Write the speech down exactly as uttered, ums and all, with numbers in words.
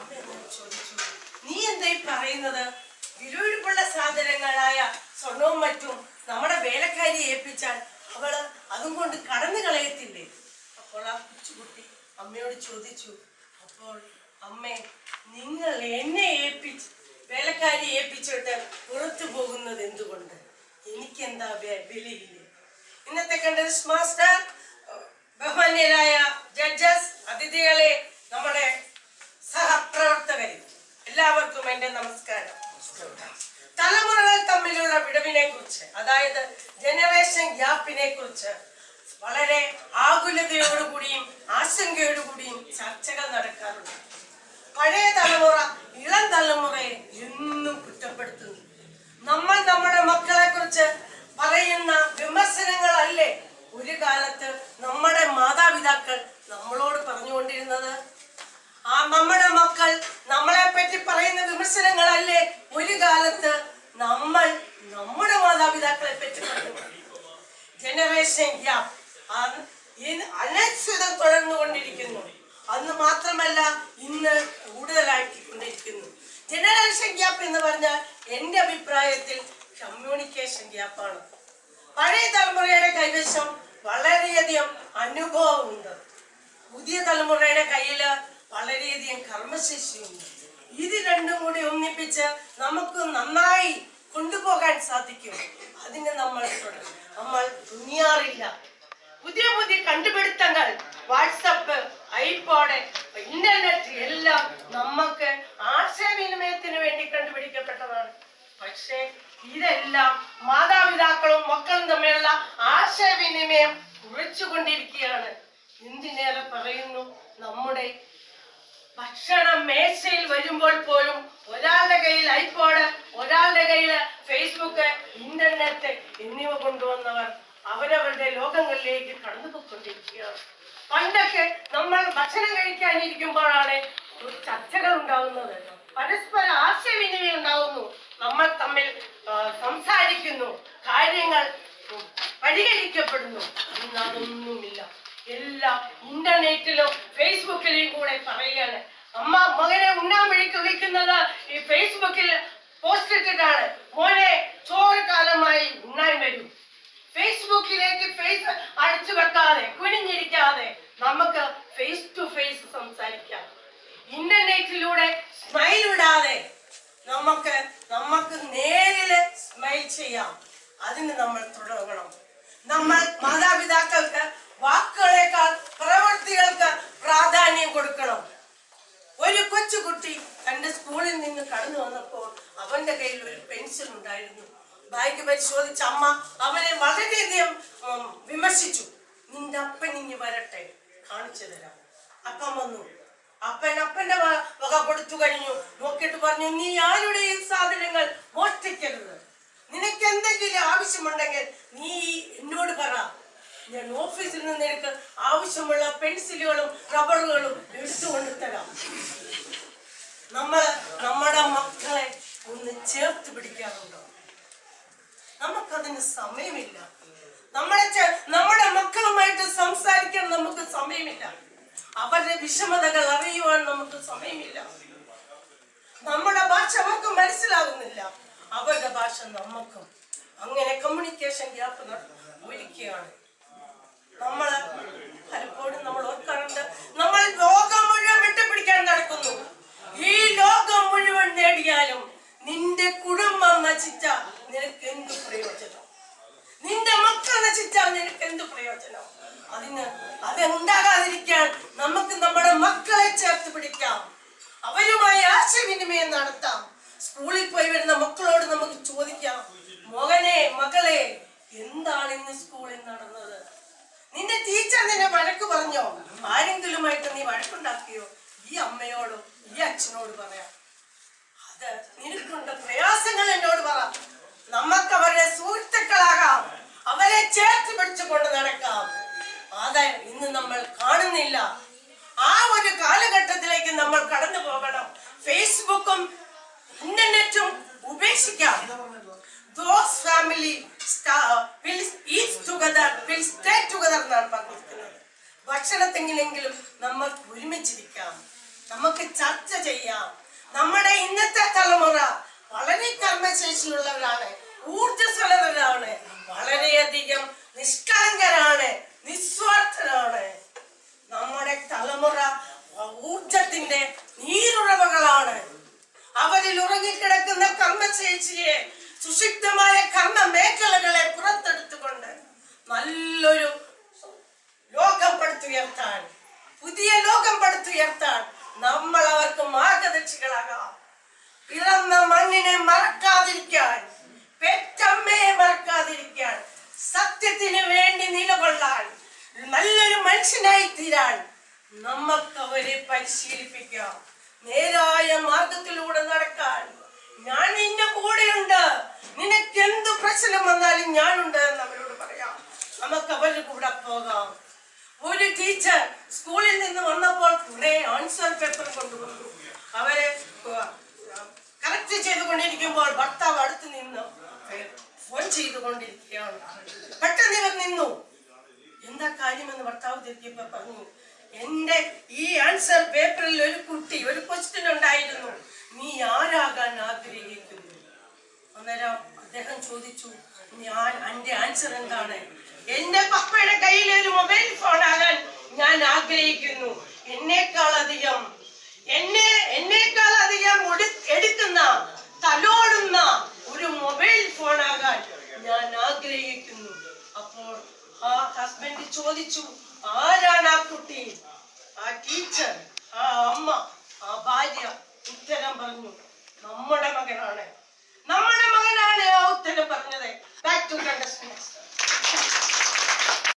ചോദിച്ചു, നീ എന്തായി പറയുന്നത്? വിലപിടിപ്പുള്ള സാധനങ്ങളായ സ്വർണവും മറ്റും നമ്മുടെ വേലക്കാരി ഏൽപ്പിച്ചാൽ അവള് അതും കൊണ്ട് കടന്നു കളയത്തില്ലേ? അപ്പോൾ ആ കൊച്ചുകുട്ടി അമ്മയോട് ചോദിച്ചു, അപ്പോൾ അമ്മേ, നിങ്ങൾ എന്നെ ഏൽപ്പിച്ച് വേലക്കാരി ഏൽപ്പിച്ചിട്ട് പുറത്തു പോകുന്നത് എന്തുകൊണ്ട്? എനിക്കെന്താ വിലയില്ലേ? ഇന്നത്തെ കണ്ടത് മാസ്റ്റർ, ബഹുമാന്യരായ ജഡ്ജസ്, അതിഥികളെ, നമ്മുടെ സഹപ്രവർത്തകരെ, എല്ലാവർക്കും എന്റെ നമസ്കാരം. തലമുറകൾ തമ്മിലുള്ള വിടവിനെ കുറിച്ച്, അതായത് ജനറേഷൻ ഗ്യാപ്പിനെ കുറിച്ച് വളരെ ആകുലതയോടുകൂടിയും ആശങ്കയോടുകൂടിയും ചർച്ചകൾ നടക്കാറുണ്ട്. പഴയ തലമുറ ഇളം തലമുറയെ എന്നും കുറ്റപ്പെടുത്തുന്നു. നമ്മൾ നമ്മുടെ മക്കളെ കുറിച്ച് പറയുന്ന വിമർശനങ്ങളല്ലേ ഒരു കാലത്ത് നമ്മുടെ മാതാപിതാക്കൾ നമ്മളോട് പറഞ്ഞുകൊണ്ടിരുന്നത്? ആ നമ്മുടെ മക്കൾ നമ്മളെ പറ്റി പറയുന്ന വിമർശനങ്ങളല്ലേ ഒരു കാലത്ത് നമ്മൾ നമ്മുടെ മാതാപിതാക്കളെ പറ്റി പറഞ്ഞു? ജനറേഷൻ ഗ്യാപ്പ് അനശ്വതം തുടർന്നുകൊണ്ടിരിക്കുന്നു. അന്ന് മാത്രമല്ല, ഇന്ന് കൂടുതലാക്കിക്കൊണ്ടിരിക്കുന്നു. ജനറേഷൻ ഗ്യാപ്പ് എന്ന് പറഞ്ഞാൽ എന്റെ അഭിപ്രായത്തിൽ കമ്മ്യൂണിക്കേഷൻ ഗ്യാപ്പാണ്. പഴയ തലമുറയുടെ കൈവശം വളരെയധികം അനുഭവമുണ്ട്, പുതിയ തലമുറയുടെ കയ്യില് വളരെയധികം കർമ്മശേഷിയുണ്ട്. ഇത് രണ്ടും കൂടി ഒന്നിപ്പിച്ച് നമുക്ക് നന്നായി കൊണ്ടുപോകാൻ സാധിക്കും. അതിന് നമ്മൾ നമ്മൾ തുനിയാറില്ല. പുതിയ പുതിയ കണ്ടുപിടുത്തങ്ങൾ, വാട്സപ്പ്, ഐപോഡ്, ഇന്റർനെറ്റ് എല്ലാം നമുക്ക് ആശയവിനിമയത്തിന് വേണ്ടി കണ്ടുപിടിക്കപ്പെട്ടതാണ്. പക്ഷേ ഇതെല്ലാം മാതാപിതാക്കളും മക്കളും തമ്മിലുള്ള ആശയവിനിമയം കുറച്ചുകൊണ്ടിരിക്കുകയാണ്. എന്തിനേറെ പറയുന്നു, നമ്മുടെ ഭക്ഷണം മേശയിൽ വരുമ്പോൾ പോലും ഒരാളുടെ കയ്യിൽ ഐപോഡ്, ഒരാളുടെ കയ്യിൽ ഫേസ്ബുക്ക്, ഇന്റർനെറ്റ് എന്നിവ കൊണ്ടുവന്നവർ അവരവരുടെ ലോകങ്ങളിലേക്ക് കടന്നുപോയിക്കൊണ്ടിരിക്കുകയാണ്. പണ്ടൊക്കെ നമ്മൾ ഭക്ഷണം കഴിക്കാനിരിക്കുമ്പോഴാണ് ചർച്ചകൾ ഉണ്ടാകുന്നത്, പരസ്പര ആശയവിനിമയം ഉണ്ടാകുന്നു, നമ്മൾ തമ്മിൽ സംസാരിക്കുന്നു, കാര്യങ്ങൾ പരിഹരിക്കപ്പെടുന്നു. ഇന്ന് അതൊന്നുമില്ല. എല്ലാം ഇന്റർനെറ്റിലും ഫേസ്ബുക്കിലും കൂടെ പറയുകയാണ്. അമ്മ മകനെ ഉണ്ണാൻ വിളിക്ക് വിളിക്കുന്നത് ഈ ഫേസ്ബുക്കിൽ പോസ്റ്റ് ഇട്ടിട്ടാണ്. മോനെ ചോറ് കാലമായി ഉണ്ണാൻ വരും. ഫേസ്ബുക്കിലേക്ക് ഫേസ് അടിച്ചു വെക്കാതെ, കുനിഞ്ഞിരിക്കാതെ നമുക്ക് ഫേസ് ടു ഫേസ് സംസാരിക്കാം. ഇന്റർനെറ്റിലൂടെ സ്മൈൽ ഇടാതെ നമുക്ക് നമുക്ക് നേരില് സ്മൈൽ ചെയ്യാം. അതിന് നമ്മൾ തുടങ്ങണം. നമ്മൾ മാതാപിതാക്കൾക്ക് വാക്കുകളേക്കാൾ പ്രവൃത്തികൾക്ക് പ്രാധാന്യം കൊടുക്കണം. ഒരു കൊച്ചുകുട്ടി തന്റെ സ്കൂളിൽ നിന്ന് കടന്നു വന്നപ്പോൾ അവന്റെ കയ്യിൽ ഒരു പെൻസിൽ ഉണ്ടായിരുന്നു. ബാഗ് പരിശോധിച്ച അമ്മ അവനെ വളരെയധികം വിമർശിച്ചു. നിന്റെ അപ്പൻ ഇനി വരട്ടെ, കാണിച്ചു തരാം. അപ്പൻ വന്നു. അപ്പൻ അപ്പന്റെ വക കൊടുത്തു കഴിഞ്ഞു. നോക്കിയിട്ട് പറഞ്ഞു, നീ ആരുടെയും സാധനങ്ങൾ മോഷ്ടിക്കരുത്. നിനക്ക് എന്തെങ്കിലും ആവശ്യമുണ്ടെങ്കിൽ നീ എന്നോട് പറ, ഞാൻ ഓഫീസിൽ നിന്ന് നിനക്ക് ആവശ്യമുള്ള പെൻസിലുകളും റബ്ബറുകളും എടുത്തുകൊണ്ട് തരാം. നമ്മള് നമ്മുടെ മക്കളെ ഒന്ന് ചേർത്ത് പിടിക്കാറുണ്ടോ? നമുക്കതിന് സമയമില്ല. നമ്മളെ നമ്മുടെ മക്കളുമായിട്ട് സംസാരിക്കാൻ നമുക്ക് സമയമില്ല. അവരുടെ വിഷമതകൾ അറിയുവാൻ നമുക്ക് സമയമില്ല. നമ്മുടെ ഭാഷ അവർക്ക് മനസ്സിലാകുന്നില്ല, അവരുടെ ഭാഷ നമുക്കും. അങ്ങനെ കമ്മ്യൂണിക്കേഷൻ ഗ്യാപ്പ് ഒരുക്കുകയാണ്. നമ്മള് പലപ്പോഴും നമ്മൾ ഓർക്കാറുണ്ട്, നമ്മൾ ലോകം മുഴുവൻ വിട്ടുപിടിക്കാൻ നടക്കുന്നു. ഈ ലോകം മുഴുവൻ നേടിയാലും നിന്റെ കുടുംബം നശിച്ചാൽ നിനക്ക് എന്ത് പ്രയോജനം? നിന്റെ മക്കൾ നശിച്ചാൽ നിനക്ക് എന്ത് പ്രയോജനം? അതിന് അതുണ്ടാകാതിരിക്കാൻ നമുക്ക് നമ്മുടെ മക്കളെ ചേർത്ത് പിടിക്കാം, അവരുമായി ആശയവിനിമയം നടത്താം. സ്കൂളിൽ പോയി വരുന്ന മക്കളോട് നമുക്ക് ചോദിക്കാം, മകനെ മകളെ, എന്താണ് ഇന്ന് സ്കൂളിൽ നടന്നത്? നിന്റെ ടീച്ചർ നിന്നെ വഴക്ക് പറഞ്ഞോ? ആരെങ്കിലുമായിട്ട് നീ വഴക്കുണ്ടാക്കിയോ? ഈ അമ്മയോടും ഈ അച്ഛനോട് പറയാം. അത് നിനക്കുണ്ട് പ്രയാസങ്ങൾ എന്നോട് പറ. നമുക്ക് അവരുടെ സുഹൃത്തുക്കളാകാം, അവരെ ചേർത്ത് പിടിച്ചുകൊണ്ട് നടക്കാം. അതെ, ഇന്ന് നമ്മൾ കാണുന്നില്ല. ആ ഒരു കാലഘട്ടത്തിലേക്ക് നമ്മൾ കടന്നു പോകണം. ഫേസ്ബുക്കും ഇന്റർനെറ്റും ഉപേക്ഷിക്കാം. Those family will eat together, will stay together എന്നാണ് പറഞ്ഞിരിക്കുന്നത്. ഭക്ഷണത്തെങ്കിലെങ്കിലും നമുക്ക് ഒരുമിച്ചിരിക്കാം. നമുക്ക് നമുക്ക് ചർച്ച ചെയ്യാം. നമ്മുടെ ഇന്നത്തെ തലമുറ വളരെ കർമ്മശേഷിയുള്ളവരാണ്, ഊർജ്ജസ്വലരാണ്, വളരെയധികം നിഷ്കളങ്കരാണ്, നിസ്വാർത്ഥരാണ്. നമ്മുടെ തലമുറ ഊർജത്തിന്റെ നീരുറവകളാണ്. അവരിൽ ഉറങ്ങിക്കിടക്കുന്ന കർമ്മശേഷിയെ, സുഷിക്തമായ കർമ്മ മേഖലകളെ പുറത്തെടുത്തുകൊണ്ട് നല്ലൊരു ലോകം പടുത്തുയർത്താൻ, പുതിയ ലോകം പടുത്തുയർത്താൻ നമ്മൾ അവർക്ക് മാർഗദർശികളാകാം. പിറന്ന മണ്ണിനെ മറക്കാതിരിക്കാൻ, പെറ്റമ്മയെ മറക്കാതിരിക്കാൻ, സത്യത്തിന് വേണ്ടി നിലകൊള്ളാൻ, നല്ലൊരു മനുഷ്യനായി തീരാൻ നമുക്ക് അവരെ പരിശീലിപ്പിക്കാം. നേരായ മാർഗത്തിലൂടെ നടക്കാൻ ഞാൻ നിന്റെ കൂടെയുണ്ട്, നിനക്ക് എന്ത് പ്രശ്നം വന്നാലും ഞാനുണ്ട് എന്ന് അവരോട് പറയാം. നമുക്ക് അവരുടെ കൂടെ പോകാം. ഒരു ടീച്ചർ സ്കൂളിൽ നിന്ന് വന്നപ്പോൾ കുറെ ആൻസർ പേപ്പർ കൊണ്ടുവന്നു. അവരെ കറക്റ്റ് ചെയ്തുകൊണ്ടിരിക്കുമ്പോൾ ഭർത്താവ് അടുത്ത് നിന്ന് ഫോൺ ചെയ്തുകൊണ്ടിരിക്കുകയാണ്. പെട്ടെന്ന് ഇവർ നിന്നു. എന്താ കാര്യമെന്ന് ഭർത്താവ് തിരികെ പറഞ്ഞു, എന്റെ ഈ ആൻസർ പേപ്പറിൽ ഒരു കുട്ടി ഒരു ക്വസ്റ്റ്യൻ ഉണ്ടായിരുന്നു, നീ ആരാകാൻ ആഗ്രഹിക്കുന്നു? അന്നേരം അദ്ദേഹം ചോദിച്ചു, ഞാൻ എന്റെ ആൻസർ എന്താണ്? എന്റെ പപ്പയുടെ കയ്യിൽ ഒരു മൊബൈൽ ഫോൺ ആകാൻ ഞാൻ ആഗ്രഹിക്കുന്നു. എന്നേക്കാൾ അധികം എന്നെ എന്നേക്കാൾ അധികം എടുക്കുന്ന തലോടുന്ന ഒരു മൊബൈൽ ഫോൺ ആകാൻ ഞാൻ ആഗ്രഹിക്കുന്നു. അപ്പോൾ ആ ഹസ്ബൻഡ് ചോദിച്ചു, ആരാണ് ആ കുട്ടി? ആ ടീച്ചർ, ആ അമ്മ, ആ ഭാര്യ ഉത്തരം പറഞ്ഞു, നമ്മുടെ മകനാണ്, നമ്മുടെ മകനാണ് ആ ഉത്തരം പറഞ്ഞത്. Back to contestants.